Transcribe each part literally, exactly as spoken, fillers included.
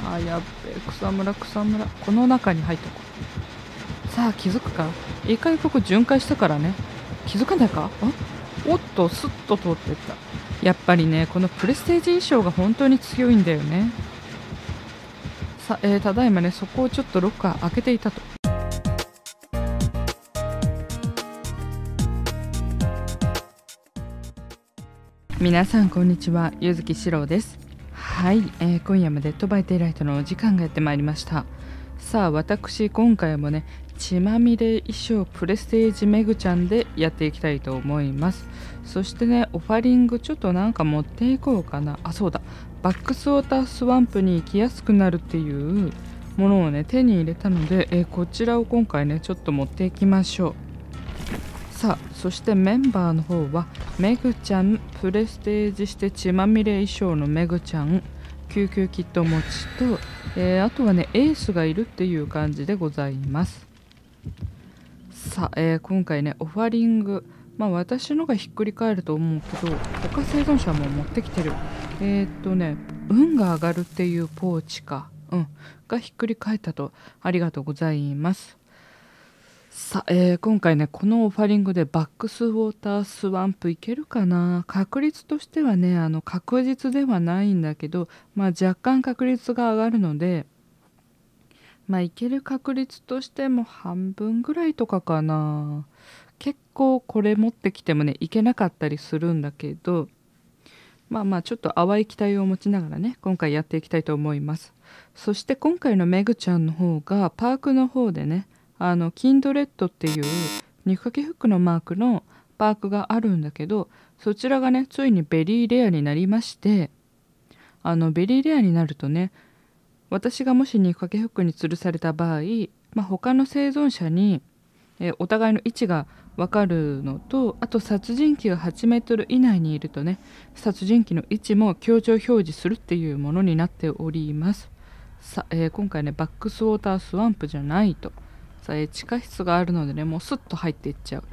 あ、やっべえ、草むら草むら。この中に入っとこう。さあ、気づくか？一回ここ巡回したからね。気づかないか？あ、おっと、スッと通ってった。やっぱりね、このプレステージ衣装が本当に強いんだよね。さ、えー、ただいまね、そこをちょっとロッカー開けていたと。皆さんこんにちは、ゆずきしろうです。はい、えー、今夜もデッドバイデイライトのお時間がやってまいりました。さあ、私今回もね、血まみれ衣装プレステージメグちゃんでやっていきたいと思います。そしてね、オファリングちょっとなんか持っていこうかな。あ、そうだ、バックスウォータースワンプに行きやすくなるっていうものをね手に入れたので、えー、こちらを今回ねちょっと持っていきましょう。さあ、そしてメンバーの方はメグちゃん、プレステージして血まみれ衣装のメグちゃん、救急キット持ちと、えー、あとはねエースがいるっていう感じでございます。さあ、えー、今回ねオファリング、まあ私のがひっくり返ると思うけど、他生存者も持ってきてる。えー、っとね運が上がるっていうポーチか、うんがひっくり返ったと。ありがとうございます。さあ、えー、今回ねこのオファリングでバックスウォータースワンプいけるかな。確率としてはねあの確実ではないんだけど、まあ若干確率が上がるので、まあいける確率としても半分ぐらいとかかな。結構これ持ってきてもねいけなかったりするんだけど、まあまあちょっと淡い期待を持ちながらね今回やっていきたいと思います。そして今回のメグちゃんの方がパークの方でね、あのキンドレッドっていう肉かけフックのマークのパークがあるんだけど、そちらがねついにベリーレアになりまして、あのベリーレアになるとね、私がもし肉かけフックに吊るされた場合、まあ、他の生存者にえお互いの位置が分かるのと、あと殺人鬼がはちメートル以内にいるとね殺人鬼の位置も強調表示するっていうものになっております。さあ、えー、今回ねバックスウォータースワンプじゃないと。さあ、えー、地下室があるのでねもうスッと入っていっちゃう。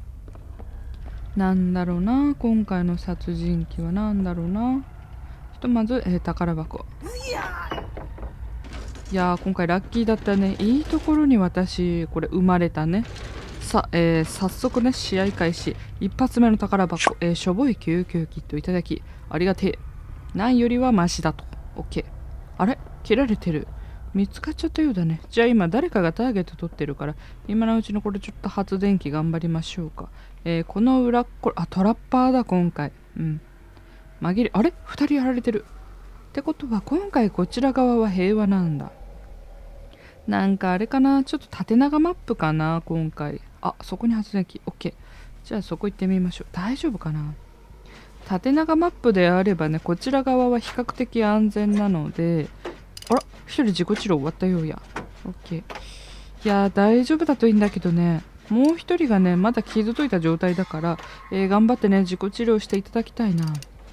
なんだろうな、今回の殺人鬼はなんだろうな。ひとまず、えー、宝箱。いやー今回ラッキーだったね。いいところに私これ生まれたね。さあ、えー、早速ね試合開始。一発目の宝箱、えー、しょぼい救急キットいただきありがてえ。ないよりはマシだと。 OK。 あれ切られてる。見つかっちゃったようだね。じゃあ今誰かがターゲット取ってるから、今のうちのこれちょっと発電機頑張りましょうか。えー、この裏っこれ、あトラッパーだ今回。うん紛れ、あれふたりやられてるってことは今回こちら側は平和なんだ。なんかあれかな、ちょっと縦長マップかな今回。あ、そこに発電機 OK。 じゃあそこ行ってみましょう。大丈夫かな。縦長マップであればねこちら側は比較的安全なので。あら一人自己治療終わったようや。 OK。 いやー大丈夫だといいんだけどね、もう一人がねまだ傷ついた状態だから、えー、頑張ってね自己治療していただきたいな。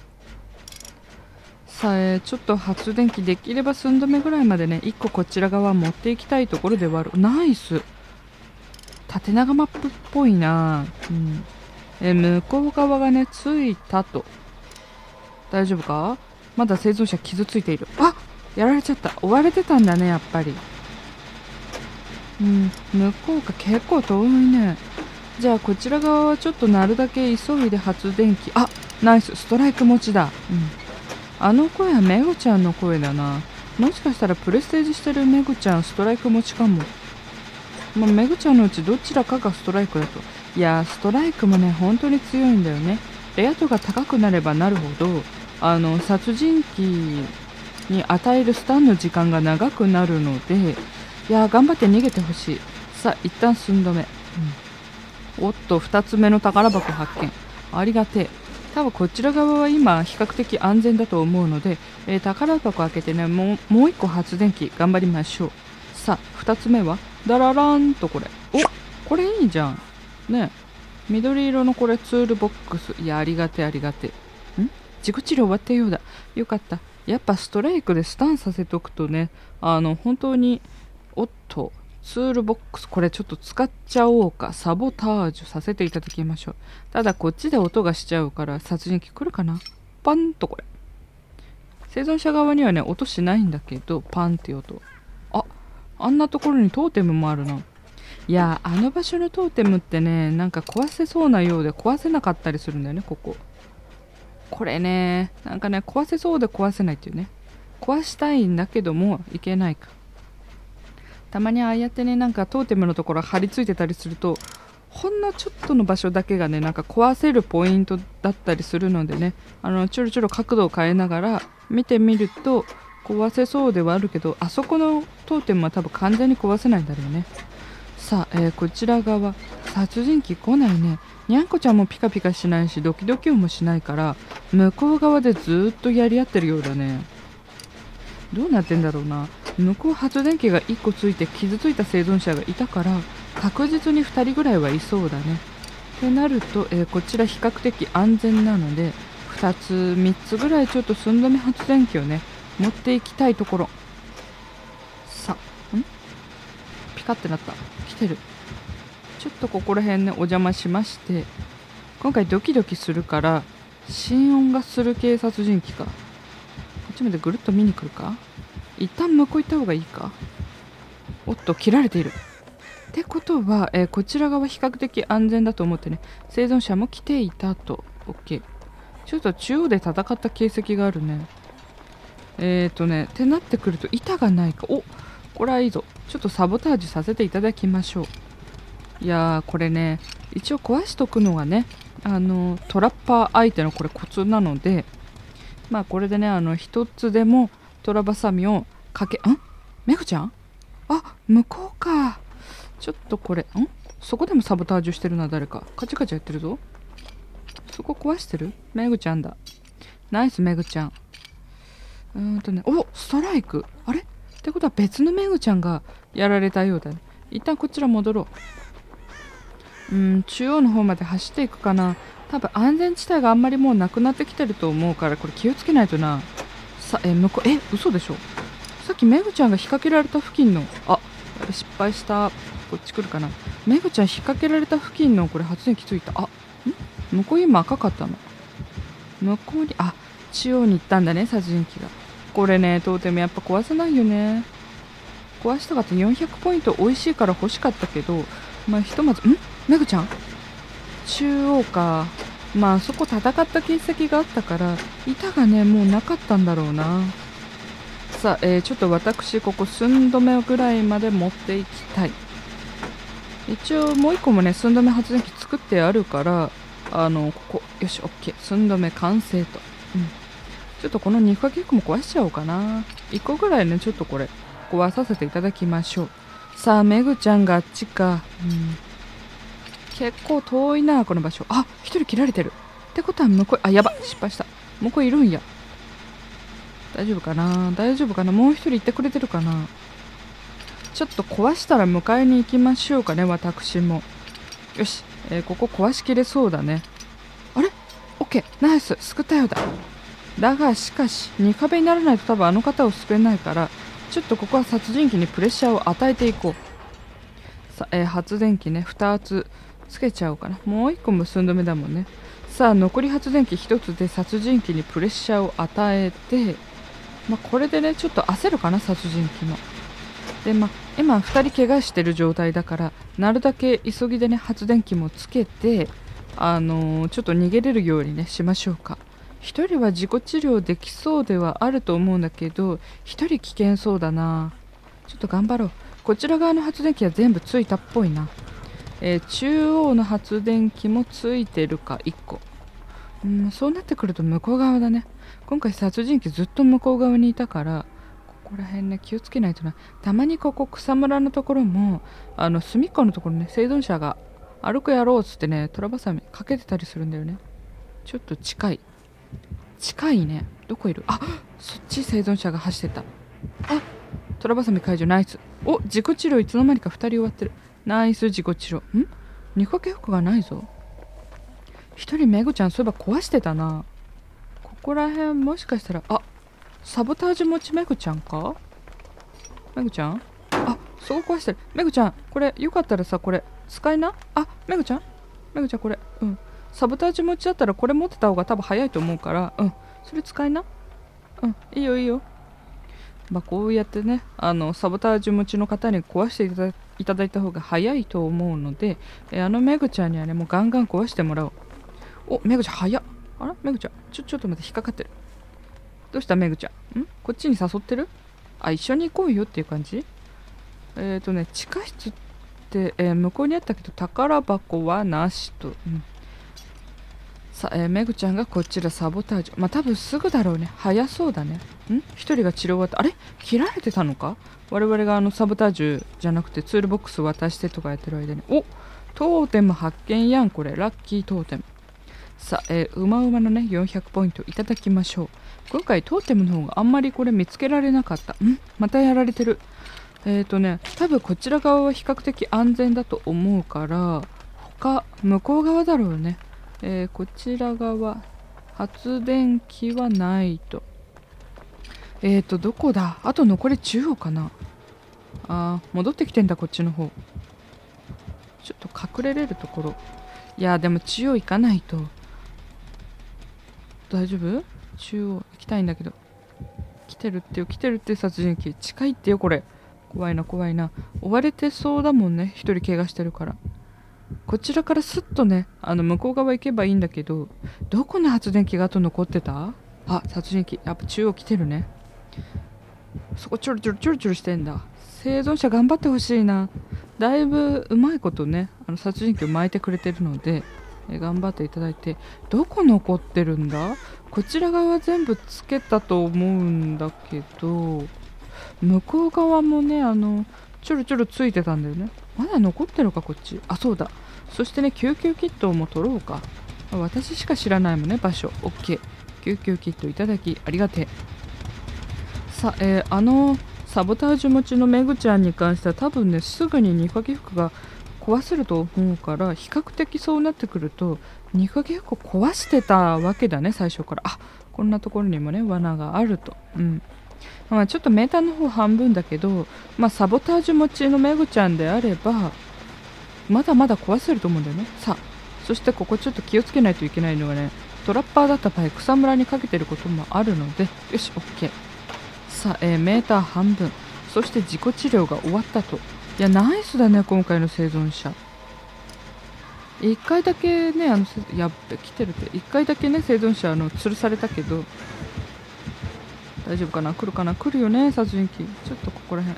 さあ、えー、ちょっと発電機できれば寸止めぐらいまでねいっここちら側持っていきたいところではある。ナイス縦長マップっぽいな。うん、えー、向こう側がねついたと。大丈夫か。まだ生存者傷ついている。あ、やられちゃった。追われてたんだねやっぱり。うん、向こうか結構遠いね。じゃあこちら側はちょっとなるだけ急いで発電機。あ、ナイスストライク持ちだ。うん、あの声はメグちゃんの声だな。もしかしたらプレステージしてるメグちゃんストライク持ちかも。まあ、メグちゃんのうちどちらかがストライクだと。いやーストライクもね本当に強いんだよね。レア度が高くなればなるほどあの殺人鬼に与えるスタンの時間が長くなるので、いやー頑張って逃げてほしい。さあ一旦寸止め、うん、おっとふたつめの宝箱発見。ありがてえ。多分こちら側は今比較的安全だと思うので、えー、宝箱開けてねもう、もういっこ発電機頑張りましょう。さあふたつめはダララーンとこれ。お、これいいじゃんね。緑色のこれツールボックス。いやありがてえありがてえ。ん自己治療終わったようだ。よかった。やっぱストライクでスタンさせとくとねあの本当に。おっとツールボックスこれちょっと使っちゃおうか。サボタージュさせていただきましょう。ただこっちで音がしちゃうから殺人鬼来るかな。パンとこれ生存者側にはね音しないんだけど、パンって音。あ、あんなところにトーテムもあるな。いやあの場所のトーテムってね、なんか壊せそうなようで壊せなかったりするんだよね。こここれね、なんかね壊せそうで壊せないっていうね。壊したいんだけどもいけないか。たまにああやってね、なんかトーテムのところ張り付いてたりすると、ほんのちょっとの場所だけがね、なんか壊せるポイントだったりするのでね、あのちょろちょろ角度を変えながら見てみると壊せそうではあるけど、あそこのトーテムは多分完全に壊せないんだろうね。さあ、えー、こちら側殺人鬼来ないね。にゃんこちゃんもピカピカしないしドキドキもしないから、向こう側でずーっとやり合ってるようだね。どうなってんだろうな。向こう発電機がいっこついて傷ついた生存者がいたから、確実にふたりぐらいはいそうだね。ってなると、えー、こちら比較的安全なのでふたつみっつぐらいちょっと寸止め発電機をね持っていきたいところ。さあ、んピカってなった。来てる。ちょっとここら辺ねお邪魔しまして、今回ドキドキするから心音がする系殺人鬼か。こっちまでぐるっと見に来るか。一旦向こう行った方がいいか。おっと切られているってことは、えー、こちら側比較的安全だと思ってね、生存者も来ていたと。 OK。 ちょっと中央で戦った形跡があるね。えーとねってなってくると板がないか。お、これはいいぞ。ちょっとサボタージュさせていただきましょう。いやーこれね一応壊しとくのがね、あのトラッパー相手のこれコツなので、まあこれでね、あの一つでもトラバサミをかけ、んメグちゃん、あ、向こうか。ちょっとこれ、んそこでもサボタージュしてるな。誰かカチャカチャやってるぞ。そこ壊してるメグちゃんだ。ナイスメグちゃん。うーんとね、お、ストライク。あれってことは別のメグちゃんがやられたようだね。一旦こちら戻ろう。うーん、中央の方まで走っていくかな。多分安全地帯があんまりもうなくなってきてると思うから、これ気をつけないとな。さ、え、向こう、え、嘘でしょ。さっきメグちゃんが引っ掛けられた付近の、あ、やべ、失敗した。こっち来るかな。メグちゃん引っ掛けられた付近のこれ発電機ついた。あ、ん向こう今赤かったの。向こうに、あ、中央に行ったんだね、殺人鬼が。これね、トーテムやっぱ壊せないよね。壊したかった。よんひゃくポイント美味しいから欲しかったけど、まあひとまず、んメグちゃん中央か。まあそこ戦った形跡があったから板がねもうなかったんだろうな。さあ、えー、ちょっと私ここ寸止めぐらいまで持っていきたい。一応もう一個もね寸止め発電機作ってあるから、あのここよし OK、 寸止め完成と。うん、ちょっとこの肉かけ肉も壊しちゃおうかな。いっこぐらいねちょっとこれ壊させていただきましょう。さあメグちゃんがあっちか。うん結構遠いなこの場所。あ、一人切られてるってことは向こう、あ、やば失敗した。向こういるんや。大丈夫かな大丈夫かな。もう一人行ってくれてるかな。ちょっと壊したら迎えに行きましょうかね私も。よし、えー、ここ壊しきれそうだね。あれ OK ナイス救ったようだ。だがしかしに壁にならないと多分あの方を救えないから、ちょっとここは殺人鬼にプレッシャーを与えていこう。さあ、えー、発電機ねふたつつけちゃおうかな。もういっこも寸止めだもんね。さあ残り発電機ひとつで殺人鬼にプレッシャーを与えて、まあ、これでねちょっと焦るかな殺人鬼も。でまあ今ふたり怪我してる状態だから、なるだけ急ぎでね発電機もつけて、あのー、ちょっと逃げれるようにねしましょうか。ひとりは自己治療できそうではあると思うんだけど、ひとり危険そうだな。ちょっと頑張ろう。こちら側の発電機は全部ついたっぽいな。えー、中央の発電機もついてるかいっこ。うん、そうなってくると向こう側だね。今回殺人鬼ずっと向こう側にいたから、ここら辺ね気をつけないとな。たまにここ草むらのところも、あの隅っこのところね生存者が歩くやろうっつってねトラバサミかけてたりするんだよね。ちょっと近い近いね。どこいる。あ、そっち生存者が走ってた。あ、トラバサミ解除ナイス。お、自己治療いつの間にかふたり終わってる。ナイス自己治療。んにかけ服がないぞ。一人メグちゃんそういえば壊してたな。ここら辺もしかしたら、あ、サボタージュ持ちメグちゃんか。メグちゃん、あ、そこ壊してる。メグちゃんこれよかったらさこれ使いな。あ、メグちゃんメグちゃんこれ、うん、サボタージュ持ちだったらこれ持ってた方が多分早いと思うから、うん、それ使いな。 うんいいよいいよ。まあこうやってねあのサボタージュ持ちの方に壊していただいただいた方が早いと思うので、えあのメグちゃんにはねもうガンガン壊してもらおう。おメグちゃん早っ。あらメグちゃんちょちょっと待って引っかかってる。どうしたメグちゃんんこっちに誘ってる。あ一緒に行こうよっていう感じ。えっ、ー、とね地下室って、えー、向こうにあったけど宝箱はなしと、うん、さあ、えー、メグちゃんがこちらサボタージュ。まあ多分すぐだろうね。早そうだね。ん一人が治療終わった。あれ切られてたのか。我々があのサボタージュじゃなくてツールボックス渡してとかやってる間に。おトーテム発見やんこれ。ラッキートーテム。さあ、えー、うまうまのねよんひゃくポイントいただきましょう。今回トーテムの方があんまりこれ見つけられなかった。んまたやられてる。えっ、ー、とね多分こちら側は比較的安全だと思うから他向こう側だろうね。えー、こちら側発電機はないと。えーとどこだ。あと残り中央かな。あー戻ってきてんだこっちの方。ちょっと隠れれるところ。いやでも中央行かないと。大丈夫。中央行きたいんだけど。来てるってよ来てるって殺人鬼近いってよこれ。怖いな怖いな。追われてそうだもんね一人怪我してるから。こちらからスッとねあの向こう側行けばいいんだけど、どこの発電機があと残ってた。あ殺人鬼やっぱ中央来てるね。そこちょろちょろちょろちょろしてんだ。生存者頑張ってほしいな。だいぶうまいことねあの殺人鬼を巻いてくれてるのでえ頑張っていただいて。どこ残ってるんだ。こちら側全部つけたと思うんだけど向こう側もねあのちょろちょろついてたんだよね。まだ残ってるかこっち。あそうだ。そしてね救急キットも取ろうか。私しか知らないもんね場所。 OK 救急キットいただきありがてえ。さあ、えー、あのサボタージュ持ちのメグちゃんに関しては多分ねすぐににかげ服が壊せると思うから比較的そうなってくるとにかげ服壊してたわけだね最初から。あこんなところにもね罠があると。うんまあ、ちょっとメーターの方半分だけど、まあ、サボタージュ持ちのメグちゃんであればまだまだ壊せると思うんだよね。さあそしてここちょっと気をつけないといけないのがねトラッパーだった場合草むらにかけてることもあるのでよし OK。 さあ、えー、メーター半分そして自己治療が終わったと。いやナイスだね今回の生存者。いっかいだけねあのやっべ来てるっていっかいだけね生存者あの吊るされたけど大丈夫かな。来るかな。来るよね殺人鬼。ちょっとここら辺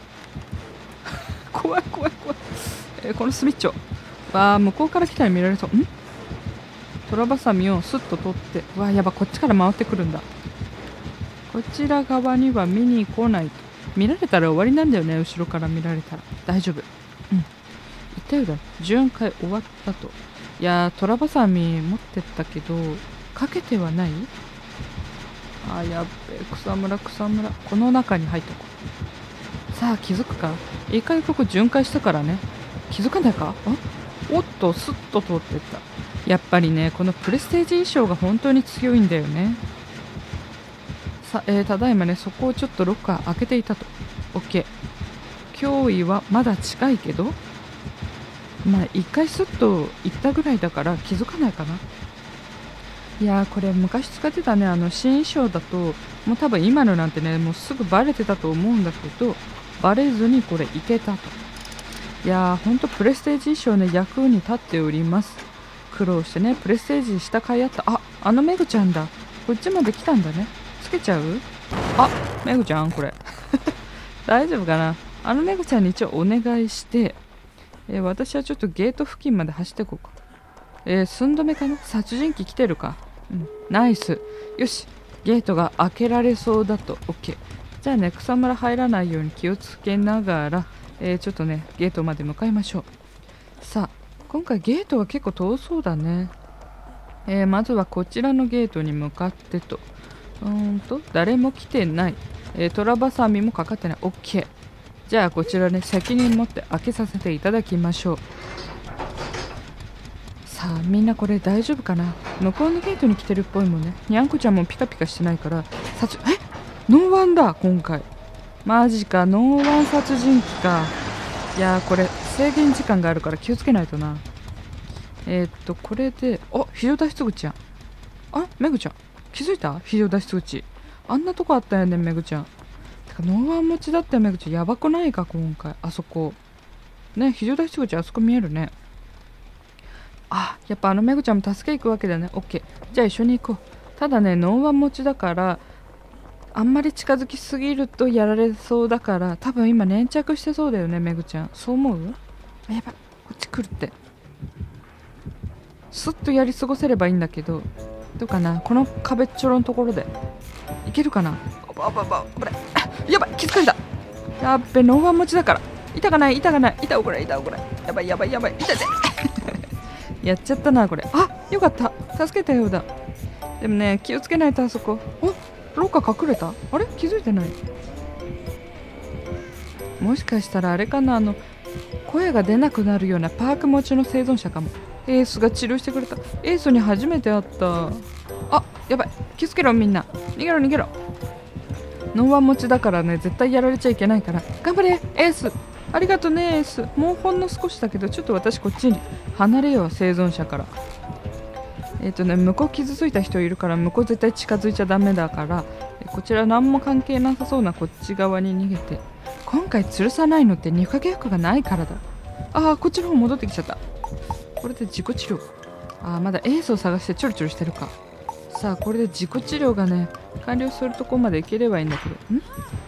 怖い怖い怖い、えー、このスミッチョわー向こうから来たら見られそう。んトラバサミをスッと取ってわーやばこっちから回ってくるんだ。こちら側には見に来ないと。見られたら終わりなんだよね後ろから見られたら。大丈夫。うん言ったようだ。巡回終わったと。いやートラバサミ持ってったけどかけてはない。あやっべ草むら草むらこの中に入っとこう。さあ気づくか。一回ここ巡回したからね気づかないか。あおっとスッと通ってった。やっぱりねこのプレステージ衣装が本当に強いんだよね。さ、えー、ただいまねそこをちょっとロッカー開けていたと。 OK 脅威はまだ近いけどまあ一回スッと行ったぐらいだから気づかないかな。いやーこれ昔使ってたねあの新衣装だともう多分今のなんてねもうすぐバレてたと思うんだけどバレずにこれいけたと。いやーほんとプレステージ衣装ね役に立っております。苦労してねプレステージした甲斐あった。ああのメグちゃんだ。こっちまで来たんだね。つけちゃう。あメグちゃんこれ大丈夫かな。あのメグちゃんに一応お願いして、えー、私はちょっとゲート付近まで走っていこうか。えー、寸止めかな。殺人鬼来てるか。うん、ナイス。よしゲートが開けられそうだと。 OK じゃあね草むら入らないように気をつけながら、えー、ちょっとねゲートまで向かいましょう。さあ今回ゲートは結構遠そうだね。えー、まずはこちらのゲートに向かってと。うーんと誰も来てない、えー、トラバサミもかかってない。 OK じゃあこちらね責任持って開けさせていただきましょう。さあみんなこれ大丈夫かな。向こうのゲートに来てるっぽいもんね。にゃんこちゃんもピカピカしてないから殺えノーワンだ今回。マジかノーワン殺人鬼か。いやーこれ制限時間があるから気をつけないとな。えー、っとこれであ非常脱出口やん。あメグちゃん気づいた。非常脱出口あんなとこあったよね、めぐちゃん。てかノーワン持ちだったよ、めぐちゃん。やばくないか今回。あそこね、非常脱出口あそこ見えるね。あ、やっぱあのめぐちゃんも助け行くわけだね。オッケー、じゃあ一緒に行こう。ただね、ノーワン持ちだからあんまり近づきすぎるとやられそうだから、多分今粘着してそうだよね、めぐちゃん。そう思う？あ、やばい、こっち来るって。スッとやり過ごせればいいんだけど、どうかな、この壁っちょろのところでいけるかな。あばばば危ない。やばい、気づかれた。やっべ、ノーワン持ちだから。板がない、板がない、板をこれ、板をこれ。やばいやばいやばい、板でやっちゃったなこれ。あ、よかった、助けたようだ。でもね、気をつけないと。あそこ、お、廊下隠れた。あれ、気づいてない。もしかしたらあれかな、あの声が出なくなるようなパーク持ちの生存者かも。エースが治療してくれた。エースに初めて会った。あ、やばい、気をつけろみんな。逃げろ逃げろ。ノーワン持ちだからね、絶対やられちゃいけないから。頑張れエース。ありがとうねエース。もうほんの少しだけど、ちょっと私こっちに離れよう、生存者から。えっ、ー、とね、向こう傷ついた人いるから、向こう絶対近づいちゃダメだから、こちら何も関係なさそうなこっち側に逃げて。今回吊るさないのって肉影服がないからだ。ああ、こっちの方戻ってきちゃった。これで自己治療。ああ、まだエースを探してチョロチョロしてるか。さあ、これで自己治療がね完了するとこまでいければいいんだけど。ん、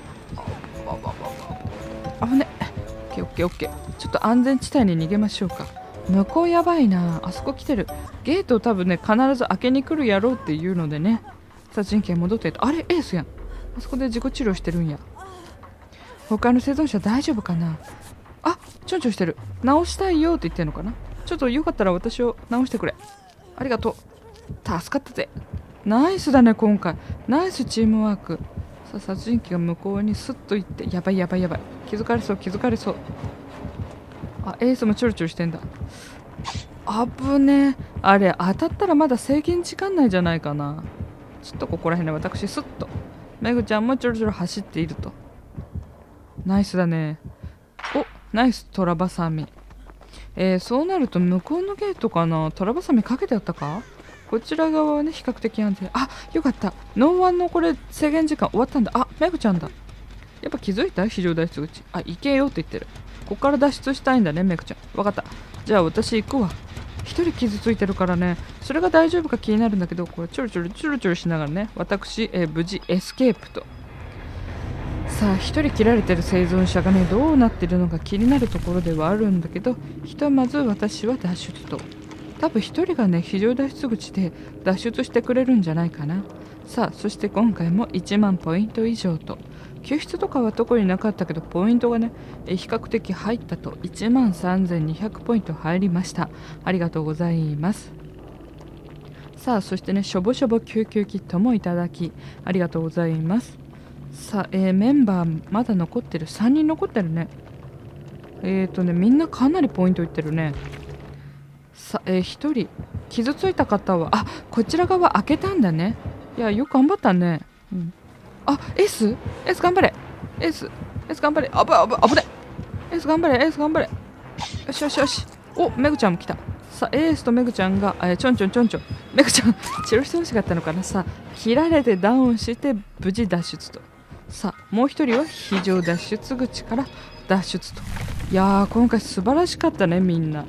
あぶね。オッケーオッケーオッケー。ちょっと安全地帯に逃げましょうか。向こうやばいな。あそこ来てる。ゲートを多分ね必ず開けに来るやろうっていうのでね、殺人鬼戻ってた。あれエースやん。あそこで自己治療してるんや。他の生存者大丈夫かな。あ、ちょんちょんしてる。直したいよって言ってんのかな。ちょっとよかったら私を直してくれ。ありがとう。助かったぜ。ナイスだね今回。ナイスチームワーク。さあ、殺人鬼が向こうにスッと行って。やばいやばいやばい。気づかれそう気づかれそう。あ、エースもチョロチョロしてんだ。あぶね。あれ当たったらまだ制限時間内じゃないかな。ちょっとここら辺で私スッと。めぐちゃんもチョロチョロ走っていると。ナイスだね。お、ナイストラバサミ。えー、そうなると向こうのゲートかな。トラバサミかけてあったか。こちら側はね比較的安全。あ、よかった。ノーワンのこれ制限時間終わったんだ。あ、めぐちゃんだ。やっぱ気づいた。非常脱出口。あ、行けよって言ってる。ここから脱出したいんだねめぐちゃん。わかった。じゃあ私行くわ。一人傷ついてるからね、それが大丈夫か気になるんだけど、これちょろちょろちょろちょろしながらね、私、えー、無事エスケープと。さあ、一人切られてる生存者がねどうなってるのか気になるところではあるんだけど、ひとまず私は脱出と。多分一人がね非常脱出口で脱出してくれるんじゃないかな。さあ、そして今回もいちまんポイント以上と。救出とかは特になかったけど、ポイントがね比較的入ったと。いちまんさんぜんにひゃくポイント入りました。ありがとうございます。さあ、そしてねしょぼしょぼ救急キットもいただきありがとうございます。さあ、えー、メンバーまだ残ってる。さんにん残ってるね。えーとねみんなかなりポイントいってるね。さあ、えー、ひとり傷ついた方は、あ、こちら側開けたんだね。いや、よく頑張ったね。うん、あ、エースエース頑張れ。エースエース頑張れ。あぶあぶあぶね。エース頑張れエース頑張れ。よしよしよし。お、めぐちゃんも来た。さあ、エースとめぐちゃんが、えー、ちょんちょんちょんちょん。めぐちゃん治療してほしかったのかな。さあ、切られてダウンして無事脱出と。さあ、もう一人は非常脱出口から脱出と。いやー、今回素晴らしかったねみんな。うん、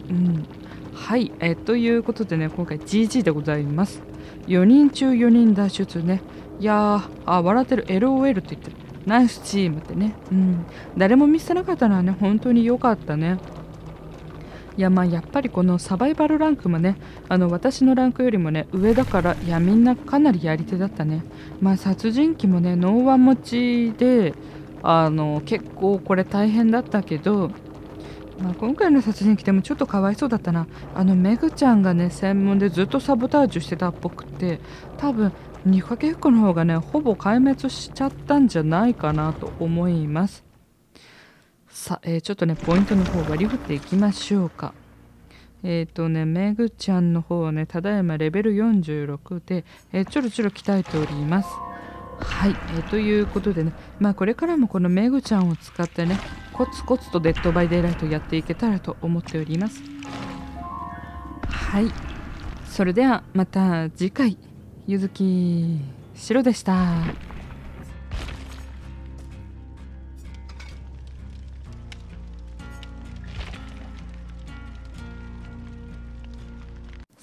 はい、えー、ということでね、今回 ジージー でございます。よにん中よにん脱出ね。いやー、あ、笑ってる。 エルオーエル って言ってる。ナイスチームってね。うん、誰も見せなかったのはね本当に良かったね。いや、まあやっぱりこのサバイバルランクもね、あの私のランクよりもね上だから、いやみんなかなりやり手だったね。まあ殺人鬼もねノーワン持ちで、あの結構これ大変だったけど、まあ、今回の殺人鬼でもちょっとかわいそうだったな。あのメグちゃんがね専門でずっとサボタージュしてたっぽくて、多分ニカケフコの方がねほぼ壊滅しちゃったんじゃないかなと思います。さあ、えー、ちょっとねポイントの方割り振っていきましょうか。えっ、ー、とねメグちゃんの方はねただいまレベルよんじゅうろくで、えー、ちょろちょろ鍛えております。はい、えー、ということでね、まあこれからもこのメグちゃんを使ってねコツコツとデッドバイデイライトやっていけたらと思っております。はい、それではまた次回。ゆずきしろでした。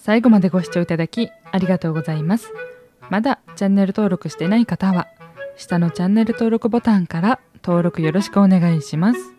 最後までご視聴いただきありがとうございます。まだチャンネル登録してない方は下のチャンネル登録ボタンから登録よろしくお願いします。